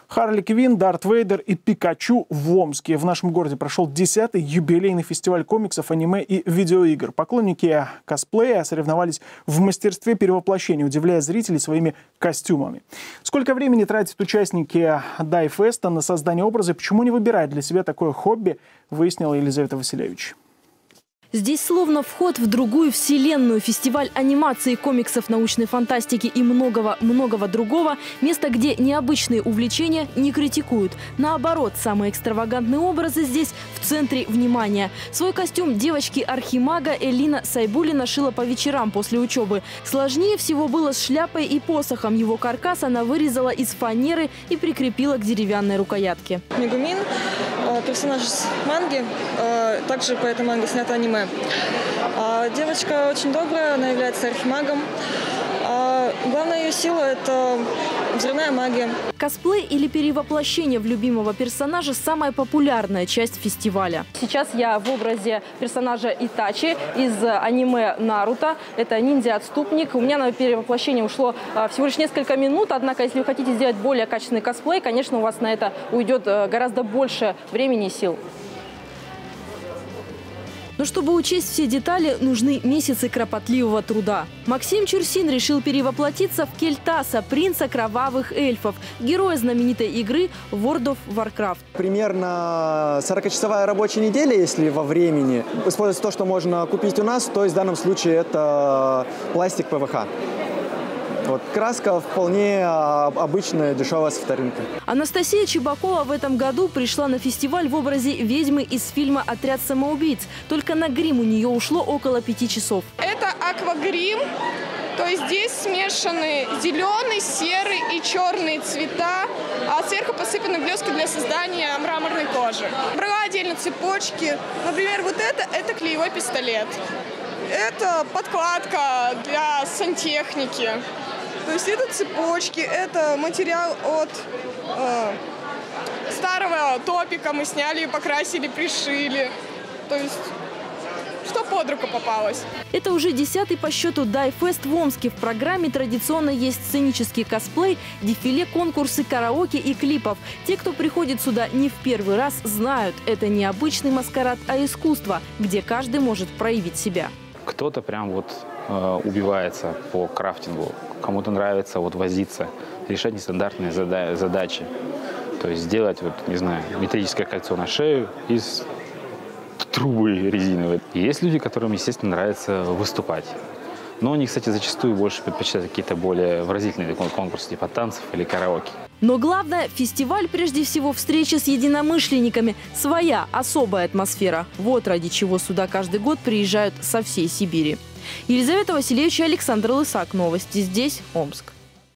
Харли Квинн, Дарт Вейдер и Пикачу в Омске. В нашем городе прошел 10-й юбилейный фестиваль комиксов, аниме и видеоигр. Поклонники косплея соревновались в мастерстве перевоплощения, удивляя зрителей своими костюмами. Сколько времени тратят участники Дайфеста на создание образа и почему не выбирают для себя такое хобби, выяснила Елизавета Василевич. Здесь словно вход в другую вселенную. Фестиваль анимации, комиксов, научной фантастики и многого другого. Место, где необычные увлечения не критикуют. Наоборот, самые экстравагантные образы здесь в центре внимания. Свой костюм девочки-архимага Элина Сайбулина шила по вечерам после учебы. Сложнее всего было с шляпой и посохом. Его каркас она вырезала из фанеры и прикрепила к деревянной рукоятке. Мегумин, персонаж с манги, также по этой манге снято аниме. Девочка очень добрая, она является архимагом. Главная ее сила – это взрывная магия. Косплей или перевоплощение в любимого персонажа – самая популярная часть фестиваля. Сейчас я в образе персонажа Итачи из аниме Наруто. Это ниндзя-отступник. У меня на перевоплощение ушло всего лишь несколько минут. Однако, если вы хотите сделать более качественный косплей, конечно, у вас на это уйдет гораздо больше времени и сил. Но чтобы учесть все детали, нужны месяцы кропотливого труда. Максим Чурсин решил перевоплотиться в Кельтаса, принца кровавых эльфов, героя знаменитой игры World of Warcraft. Примерно 40-часовая рабочая неделя, если во времени. Используется то, что можно купить у нас, то есть в данном случае это пластик ПВХ. Вот, краска вполне обычная, дешевая, с вторинка. Анастасия Чебакова в этом году пришла на фестиваль в образе ведьмы из фильма «Отряд самоубийц». Только на грим у нее ушло около 5 часов. Это аквагрим, то есть здесь смешаны зеленый, серый и черный цвета, а сверху посыпаны блески для создания мраморной кожи. Брала отдельно цепочки. Например, вот это клеевой пистолет. Это подкладка для сантехники. То есть это цепочки, это материал от старого топика. Мы сняли, покрасили, пришили. То есть что под руку попалось. Это уже 10-й по счету Дайфест в Омске. В программе традиционно есть сценический косплей, дефиле, конкурсы, караоке и клипов. Те, кто приходит сюда не в первый раз, знают, это не обычный маскарад, а искусство, где каждый может проявить себя. Кто-то прям вот убивается по крафтингу, кому-то нравится вот возиться, решать нестандартные задачи. То есть сделать, вот, не знаю, металлическое кольцо на шею из трубы резиновой. И есть люди, которым, естественно, нравится выступать. Но они, кстати, зачастую больше предпочитают какие-то более выразительные конкурсы, типа танцев или караоке. Но главное, фестиваль прежде всего встреча с единомышленниками. Своя особая атмосфера. Вот ради чего сюда каждый год приезжают со всей Сибири. Елизавета Василевич и Александр Лысак. Новости здесь, Омск.